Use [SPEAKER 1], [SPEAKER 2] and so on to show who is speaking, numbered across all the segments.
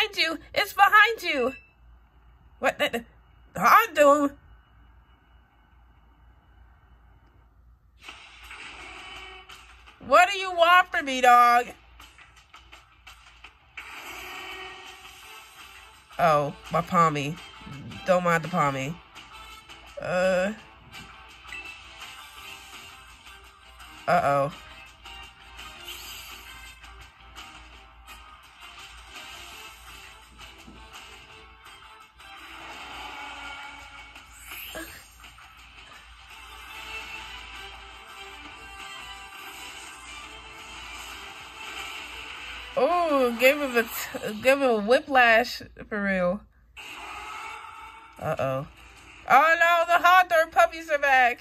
[SPEAKER 1] behind you. It's behind you. What the? I'm doing. What do you want from me, dog? Oh, my pommy. Don't mind the pommy. Uh-oh. Oh, gave him a whiplash for real. Uh-oh. Oh no, the Hawthorne puppies are back.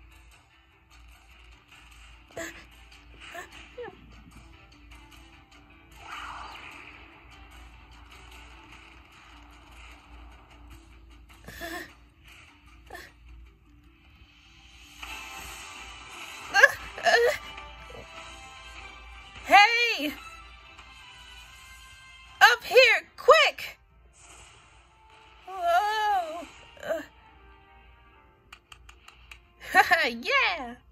[SPEAKER 1] Hey! Up here, quick! Whoa! Yeah!